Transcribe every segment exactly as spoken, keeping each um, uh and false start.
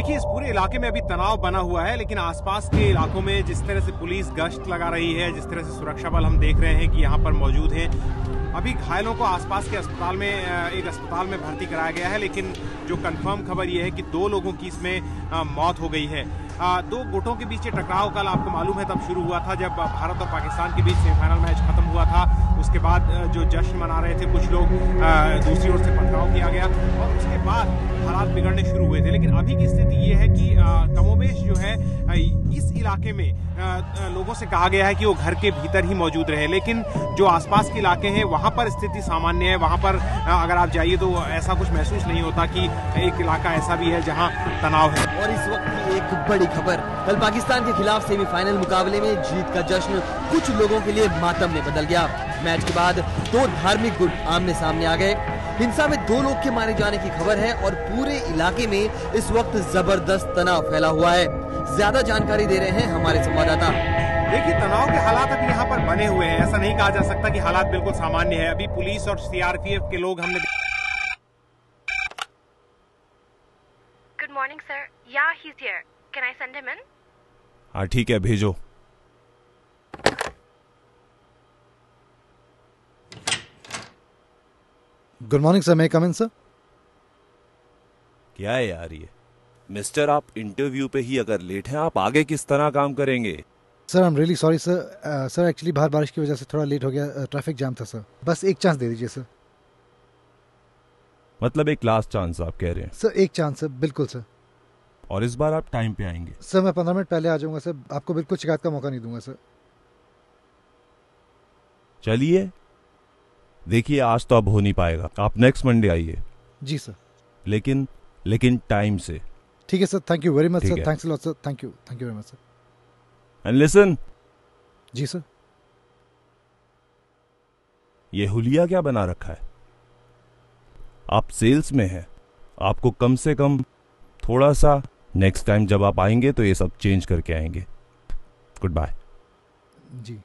देखिए, इस पूरे इलाके में अभी तनाव बना हुआ है, लेकिन आसपास के इलाकों में जिस तरह से पुलिस गश्त लगा रही है, जिस तरह से सुरक्षा बल हम देख रहे हैं कि यहाँ पर मौजूद हैं। अभी घायलों को आसपास के अस्पताल में एक अस्पताल में भर्ती कराया गया है, लेकिन जो कंफर्म खबर ये है कि दो लोगों की इसमें मौत हो गई है। दो गुटों के बीच ये टकराव कल आपको मालूम है तब शुरू हुआ था जब भारत और पाकिस्तान के बीच सेमीफाइनल मैच खत्म हुआ था। उसके बाद जो जश्न मना रहे थे कुछ लोग, दूसरी ओर से पथराव किया गया और उसके बाद हालात बिगड़ने शुरू हुए थे। लेकिन अभी की स्थिति ये है कि कमोबेश जो है इस इलाके में लोगों से कहा गया है कि वो घर के भीतर ही मौजूद रहे, लेकिन जो आसपास के इलाके हैं वहां पर स्थिति सामान्य है। वहां पर अगर आप जाइए तो ऐसा कुछ महसूस नहीं होता कि एक इलाका ऐसा भी है जहां तनाव है। और इस वक्त की एक बड़ी खबर, कल पाकिस्तान के खिलाफ सेमीफाइनल मुकाबले में जीत का जश्न कुछ लोगों के लिए मातम में बदल गया। मैच के बाद दो धार्मिक गुट आमने सामने आ गए। हिंसा में दो लोग के मारे जाने की खबर है और पूरे इलाके में इस वक्त जबरदस्त तनाव फैला हुआ है। ज्यादा जानकारी दे रहे हैं हमारे संवाददाता। देखिए, तनाव के हालात अभी यहाँ पर बने हुए हैं। ऐसा नहीं कहा जा सकता कि हालात बिल्कुल सामान्य है। अभी पुलिस और सीआरपीएफ के लोग हमने good morning sir, yeah he is here, can I send him in? हाँ ठीक है, भेजो। गुड मॉर्निंग सर, मैं कम इन सर? क्या है यार ये मिस्टर, आप इंटरव्यू पे ही अगर लेट हैं, आप आगे किस तरह काम करेंगे? Sir I am really sorry sir. Sir actually बाहर बारिश की वजह से थोड़ा लेट हो गया, ट्रैफिक जाम था सर। बस एक चांस दे दीजिए सर। मतलब एक लास्ट चांस आप कह रहे हैं? सर एक चांस सर, बिल्कुल सर। और इस बार आप टाइम पे आएंगे? सर मैं पंद्रह मिनट पहले आ जाऊंगा सर, आपको बिल्कुल शिकायत का मौका नहीं दूंगा सर। चलिए देखिए, आज तो अब हो नहीं पाएगा, आप नेक्स्ट मंडे आइए। जी सर। लेकिन लेकिन टाइम से। ठीक है sir, thank you very much sir, thanks a lot sir, thank you thank you very much sir. And listen. जी सर। ये हुलिया क्या बना रखा है? आप सेल्स में हैं, आपको कम से कम थोड़ा सा नेक्स्ट टाइम जब आप आएंगे तो ये सब चेंज करके आएंगे। Goodbye. जी।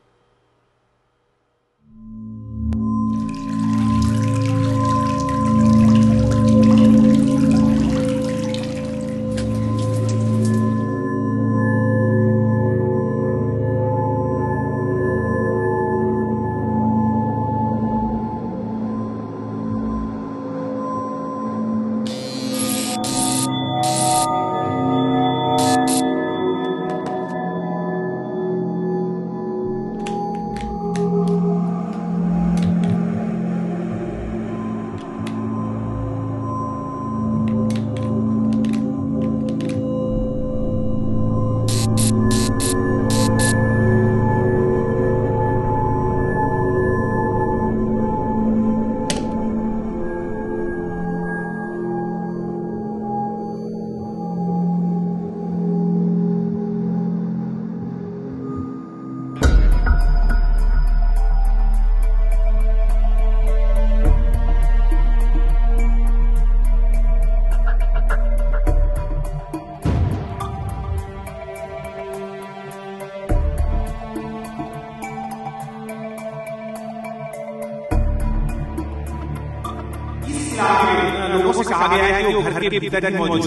लोगों से कहा गया है कि वो घर के भीतर ही मौजूद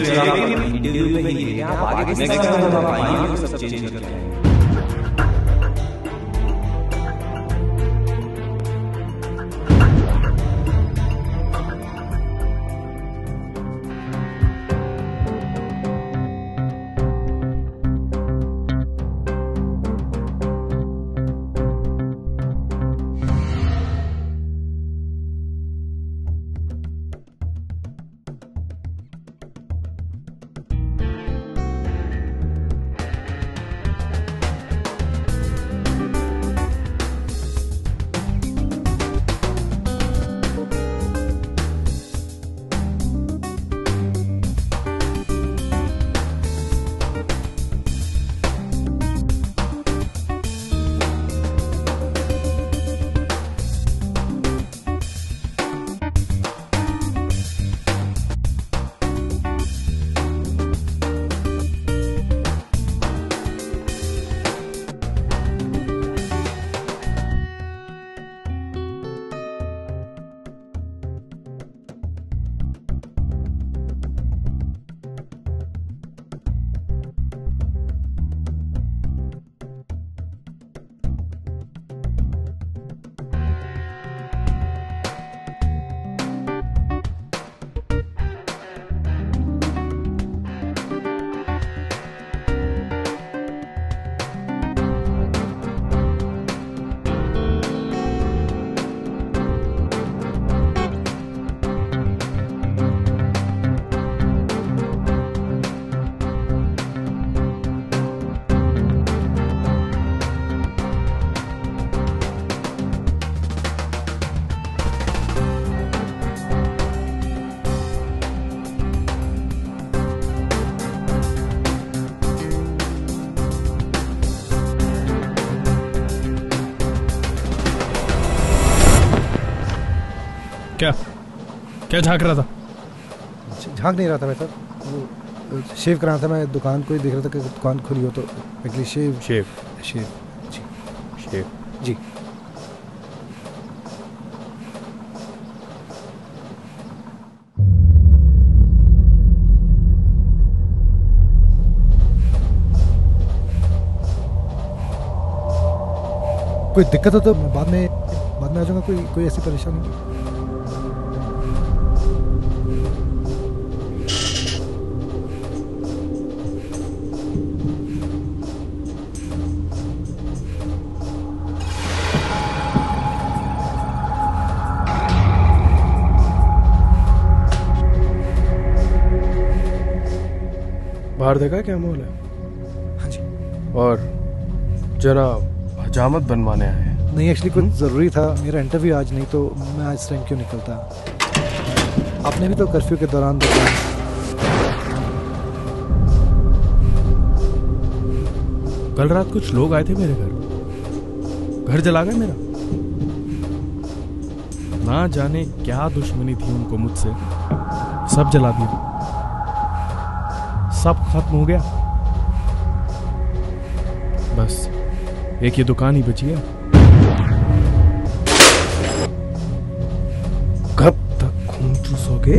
है। क्या क्या झांक रहा था? झांक नहीं रहा था मैं सर, वो शेव कराना था। मैं दुकान को ही देख रहा था कि दुकान खुली हो तो एक्चुअली शेव शेव शेव जी शेव जी। कोई दिक्कत हो तो बाद में बाद में आ जाऊंगा। कोई कोई ऐसी परेशानी नहीं। बाहर देखा क्या माहौल है? हाँ जी। और जनाब हजामत बनवाने आए हैं? नहीं, एक्चुअली कुछ ज़रूरी था। मेरा इंटरव्यू आज नहीं तो मैं आज टाइम क्यों निकलता। आपने भी तो कर्फ्यू के दौरान देखा। कल रात कुछ लोग आए थे मेरे घर, घर जला गए मेरा। ना जाने क्या दुश्मनी थी उनको मुझसे, सब जला दिया, सब खत्म हो गया। बस एक ये दुकान ही बची है। कब तक खून चूसोगे?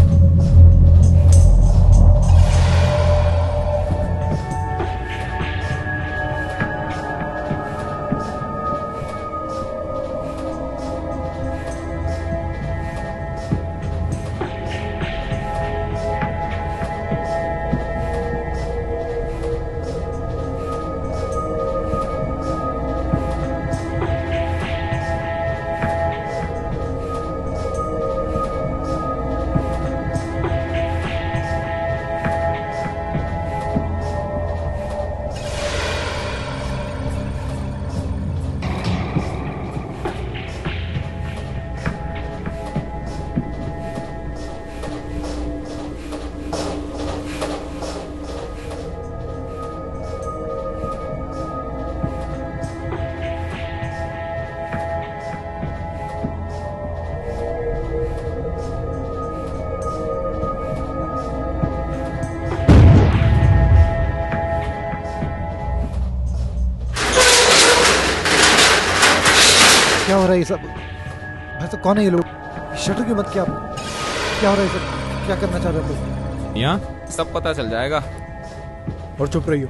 क्या हो रहा है ये सब? भाई तो कौन है ये लोग? शटर क्यों मत किया? क्या हो रहा है ये सब? क्या करना चाह रहे हो? यहाँ सब पता चल जाएगा। और चुप रहियो।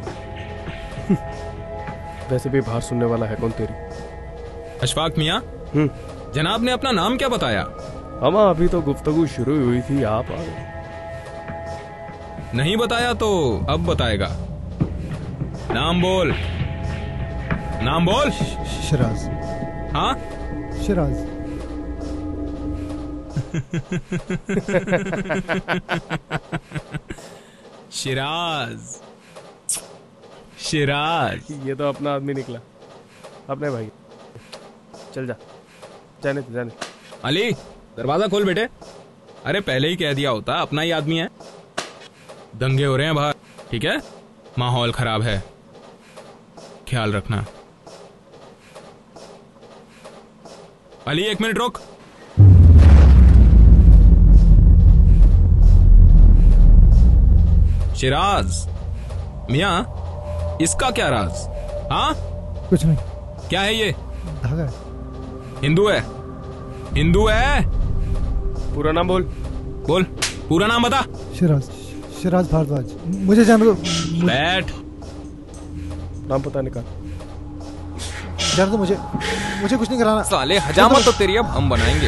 वैसे भी बाहर सुनने वाला है कौन तेरी? अशफाक मियाँ, हम्म जनाब ने अपना नाम क्या बताया? हम अभी तो गुफ्तगू शुरू हुई थी, आप आ गए। नहीं बताया तो अब बताएगा। नाम बोल, नाम बोल। शिराज। हाँ शिराज। शिराज शिराज ये तो अपना आदमी निकला, अपने भाई। चल जा, जाने दे, जाने। अली दरवाजा खोल बेटे। अरे पहले ही कह दिया होता, अपना ही आदमी है। दंगे हो रहे हैं बाहर, ठीक है? माहौल खराब है, ख्याल रखना। अली एक मिनट रुक। शिराज मियाँ, इसका क्या राज? हाँ कुछ नहीं। क्या है ये? धागा है। हिंदू है? हिंदू है? पूरा नाम बोल। बोल, पूरा नाम बता। शिराज शिराज भारद्वाज। मुझे जाने दो। बैठ। नाम पता निकाल। जाने दो मुझे, मुझे कुछ नहीं कराना। साले हजामत तो तेरी अब हम बनाएंगे।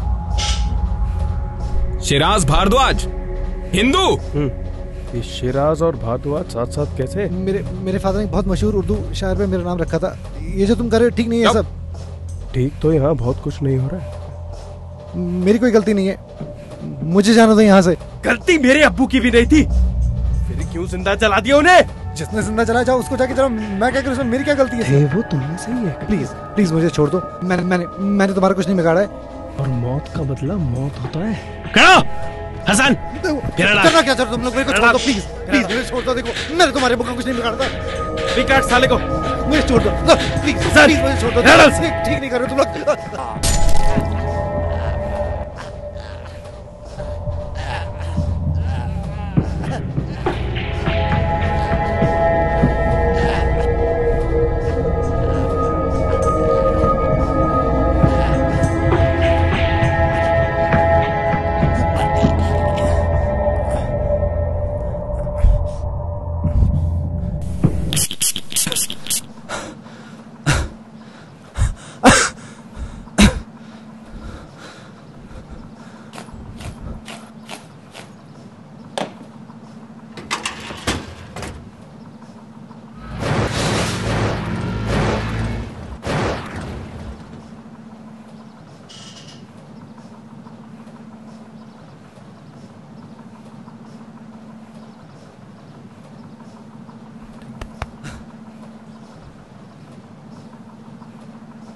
शिराज भारद्वाज, हिंदू। ये शिराज और भारद्वाज साथ साथ कैसे? मेरे मेरे फादर ने बहुत मशहूर उर्दू शायर पे मेरा नाम रखा था। ये जो तुम कर रहे हो ठीक नहीं है सब। ठीक तो यहाँ बहुत कुछ नहीं हो रहा है। मेरी कोई गलती नहीं है, मुझे जाने दो यहाँ से। गलती मेरे अब्बू की भी नहीं थी, फिर क्यों जिंदा जला दिया उन्हें? जिसने जिंदा चला जाओ उसको जाके जरा। मैं क्या करूँ इसमें? मेरी क्या गलती है? वो तुमने सही है। प्लीज प्लीज मुझे छोड़ दो। मैंने मैंने मैंने तुम्हारा कुछ नहीं बिगाड़ा है। और मौत का बदला मौत होता है। करो हसन। करना क्या चाहते हो तुम लोग? मेरे को छोड़ दो प्लीज, प्लीज मुझे छोड़ दो। देखो मैंने तुम्हारे बुक में कुछ नहीं बिगाड़ा था। विकाट साले को मुझे छोड़ दो प्लीज, प्लीज मुझे छोड़ दो। ठीक नहीं कर रहे तुम लोग।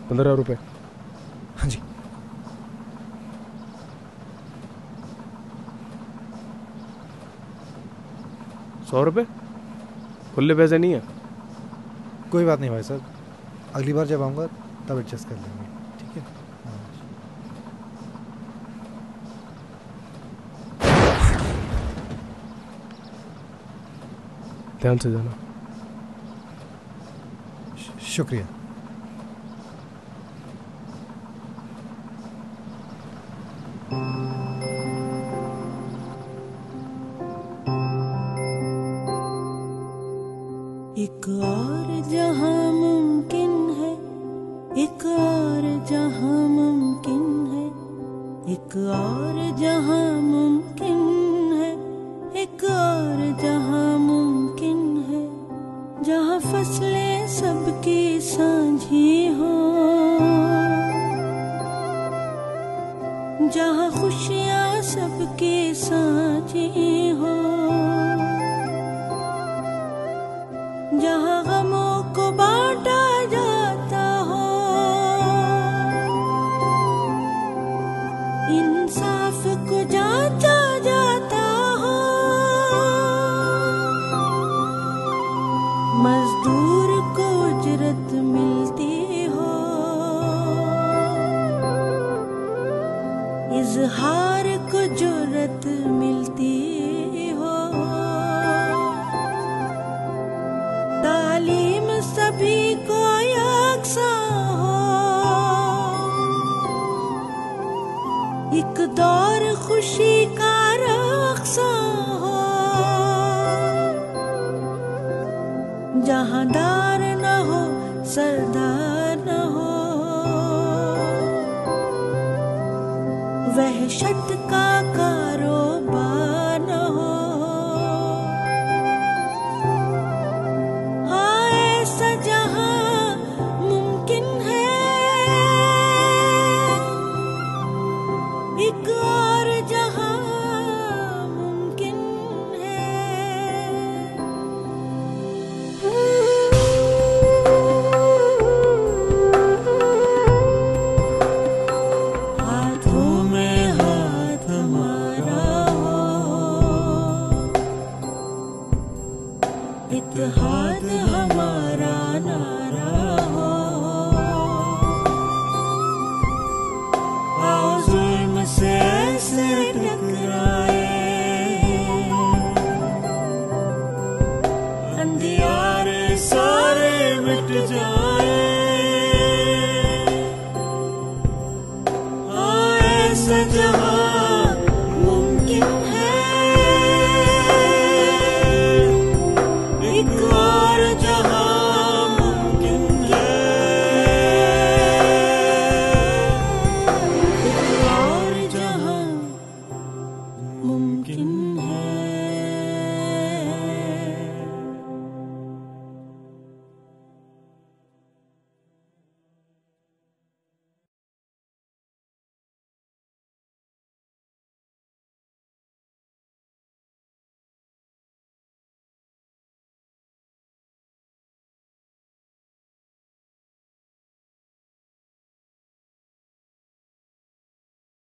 पंद्रह रुपए। हाँ जी। सौ रुपए खुले पैसे नहीं है। कोई बात नहीं भाई साहब, अगली बार जब आऊँगा तब एडजस्ट कर लेंगे, ठीक है। ध्यान से जाना। शुक्रिया। एक और जहां मुमकिन है, एक और जहां मुमकिन है, एक और जहां मुमकिन है, एक और जहां मुमकिन है, जहां फसलें सबकी साझी हो, जहां खुशियां सबकी साझी हो, जहां गमों को बांटा जाता हो, इंसाफ को जांचा जाता हो, मजदूर को उजरत मिलती हो, इजहार को जुर्रत मिलती हो, तालीम सभी को यकसां हो, एक दौर खुशी का रक्सां हो, जहां दार न हो सरदार न हो, वहशत का कारोबार न हो, इत्तेहाद हमारा नारा हो, आओ जुल्म से ऐसे टकराए, अंधियारे सारे मिट जाए, ऐसा जहां